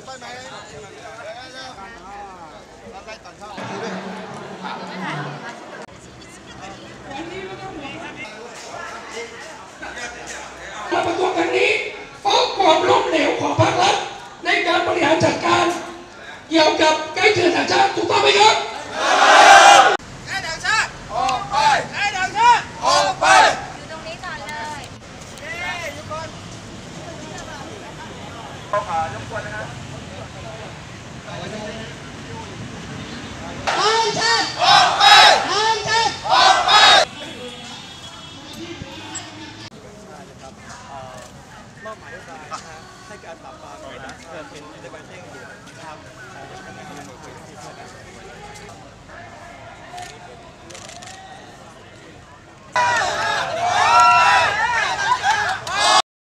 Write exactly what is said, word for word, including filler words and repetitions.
ได้ไหมเราได้ตัดเข้าการประท้วงครั้งนี้ฟ้องความล้มเหลวของภาครัฐในการบริหารจัดการเกี่ยวกับไกด์เถื่อนต่างชาติถูกต้องไหมครับไกด์ต่างชาติออกไปไกด์ต่างชาติออกไปอยู่ตรงนี้ก่อนเลยเฮ้ยทุกคนขอขารบกวนนะครับต่างชาติออกไปต่างชาติออกไปมอบหมายการให้การปราบปรามนะเกิดเป็นในประเทศอยู่นะครับ